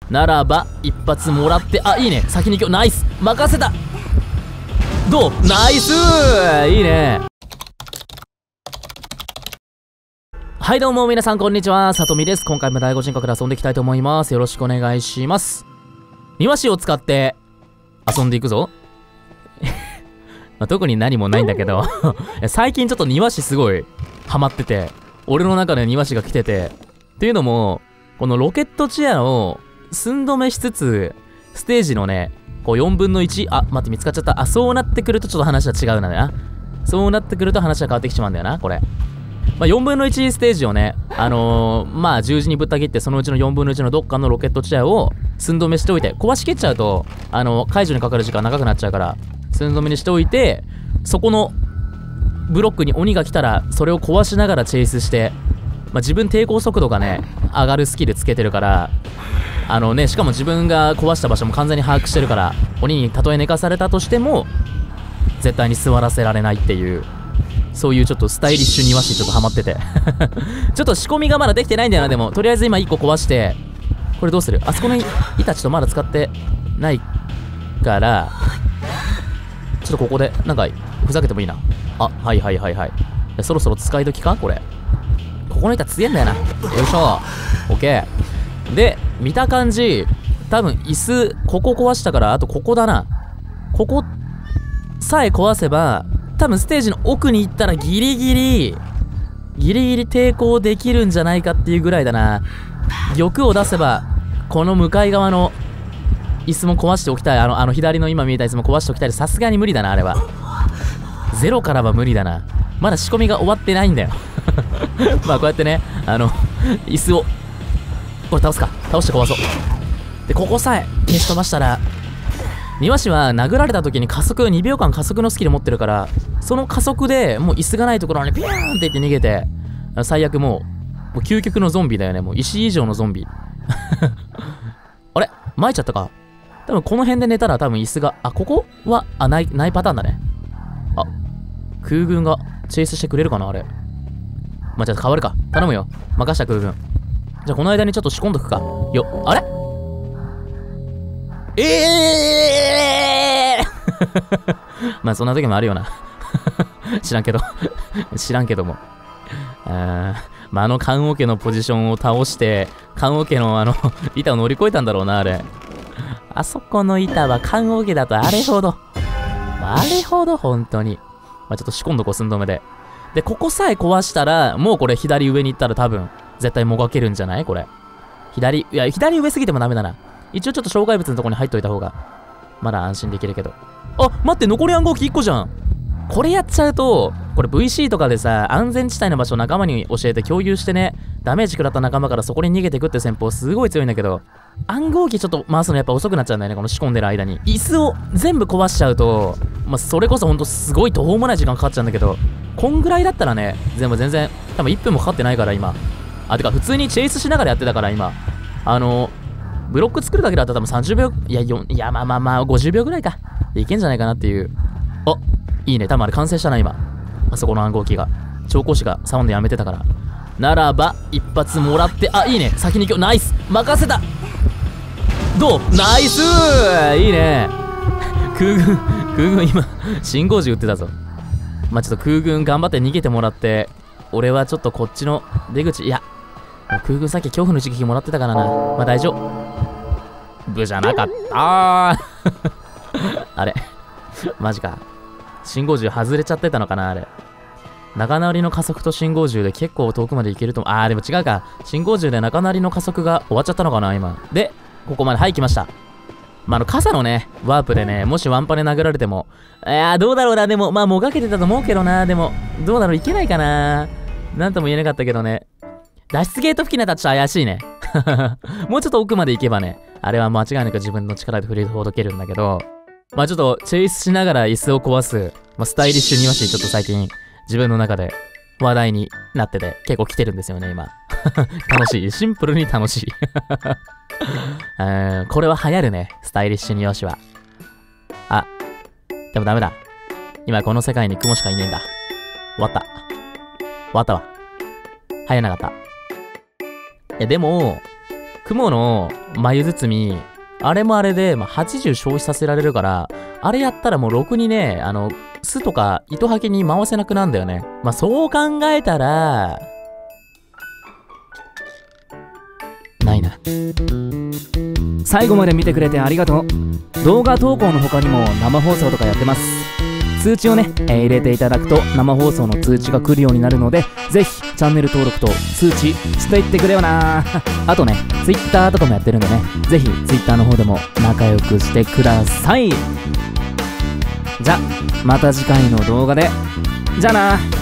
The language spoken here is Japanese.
ならば一発もらって、あ、いいね、先に行くよ。ナイス、任せた。どう？ナイスー、いいね。はいどうも皆さんこんにちは、さとみです。今回も第5人格で遊んでいきたいと思います。よろしくお願いします。庭師を使って遊んでいくぞ。まあ、特に何もないんだけど最近ちょっと庭師すごいハマってて、俺の中で庭師が来てて、っていうのもこのロケットチェアを寸止めしつつステージのねこう4分の1、あ、待って見つかっちゃった。あ、そうなってくるとちょっと話は違うんだよな。そうなってくると話は変わってきちまうんだよなこれ。まあ、4分の1ステージをね、まあ十字にぶった切って、そのうちの4分の1のどっかのロケットチェアを寸止めしておいて、壊しきっちゃうと解除にかかる時間長くなっちゃうから寸止めにしておいて、そこのブロックに鬼が来たらそれを壊しながらチェイスして、まあ、自分抵抗速度がね上がるスキルつけてるから、しかも自分が壊した場所も完全に把握してるから、鬼にたとえ寝かされたとしても絶対に座らせられないっていう、そういうちょっとスタイリッシュ庭師ちょっとハマっててちょっと仕込みがまだできてないんだよな。でもとりあえず今1個壊して、これどうする？あそこの板ちょっとまだ使ってないから、ちょっとここでなんかふざけてもいいな。あ、はいはいはいはい。そろそろ使い時かこれ。ここの板強えんだよな。よいしょ。オッケー。で見た感じ多分椅子ここ壊したから、あとここだな。ここさえ壊せば多分ステージの奥に行ったらギリギリ抵抗できるんじゃないかっていうぐらいだな。玉を出せばこの向かい側の椅子も壊しておきたい。左の今見えた椅子も壊しておきたい。さすがに無理だなあれは。ゼロからは無理だな。まだ仕込みが終わってないんだよまあこうやってね椅子をこれ倒して壊そう。でここさえ消し飛ばしたら、庭師は殴られた時に2秒間加速のスキル持ってるから、その加速でもう椅子がないところにピューンっていって逃げて、最悪もう究極のゾンビだよね。もう石以上のゾンビあれ撒いちゃったか。多分この辺で寝たら多分椅子が、ここはないパターンだね。空軍がチェイスしてくれるかなあれ。まあ、じゃあ変わるか。頼むよ。任した空軍。じゃあこの間にちょっと仕込んどくか。あれまあそんな時もあるよな知らんけどもまあ棺桶のポジションを倒して棺桶の板を乗り越えたんだろうなあれ。あそこの板は棺桶だとあれほど本当に。まあちょっと仕込んどこう寸止めで。でここさえ壊したらもうこれ左上に行ったら多分絶対もがけるんじゃないこれ。左上すぎてもダメだな。一応ちょっと障害物のところに入っといた方がまだ安心できるけど。あ、待って、残り暗号機1個じゃん。これやっちゃうと、これ VC とかでさ、安全地帯の場所を仲間に教えて共有してね、ダメージ食らった仲間からそこに逃げてくって戦法すごい強いんだけど、暗号機ちょっと回すのやっぱ遅くなっちゃうんだよね、この仕込んでる間に。椅子を全部壊しちゃうと、まあ、それこそほんとすごい途方もない時間かかっちゃうんだけど、こんぐらいだったらね、全然、多分1分もかかってないから今。てか普通にチェイスしながらやってたから今。ブロック作るだけだったら多分30秒、まあ50秒ぐらいか。いけんじゃないかなっていう。いいね。多分あれ完成したな、今。あそこの暗号機が。調光師がサウンドやめてたから。ならば、一発もらって、いいね。先に行くよ。ナイス任せた。どう？ナイスー、いいね。空軍今、信号銃撃ってたぞ。まあちょっと空軍頑張って逃げてもらって、俺はちょっとこっちの出口、空軍さっき恐怖の一撃もらってたからな。まあ大丈夫。ブじゃなかった。あれマジか。信号銃外れちゃってたのかなあれ。仲直りの加速と信号銃で結構遠くまで行けると。でも違うか。信号銃で仲直りの加速が終わっちゃったのかな今。で、ここまで、はい、来ました。まあ、傘のね、ワープでね、もしワンパで殴られても、どうだろうな。でも、まあ、もがけてたと思うけどな。でも、どうだろう、いけないかな。なんとも言えなかったけどね。脱出ゲート付近だったらちょっと怪しいね。もうちょっと奥まで行けばね、あれは間違いなく自分の力で振りほどけるんだけど、まあちょっとチェイスしながら椅子を壊す、スタイリッシュ庭師ちょっと最近自分の中で話題になってて結構来てるんですよね今。楽しい。シンプルに楽しい。これは流行るね、スタイリッシュ庭師は。でもダメだ。今この世界に雲しかいねえんだ。終わったわ。流行らなかった。でも、 雲の眉包み、あれもあれで、80消費させられるから、あれやったらもうろくにね、巣とか糸はけに回せなくなんだよね。そう考えたら、ないな。 最後まで見てくれてありがとう。動画投稿の他にも生放送とかやってます。通知をね、入れていただくと生放送の通知が来るようになるので、ぜひチャンネル登録と通知していってくれよな。あとね、Twitter とかもやってるんでね、ぜひ Twitter の方でも仲良くしてください。じゃ、また次回の動画で。じゃあな。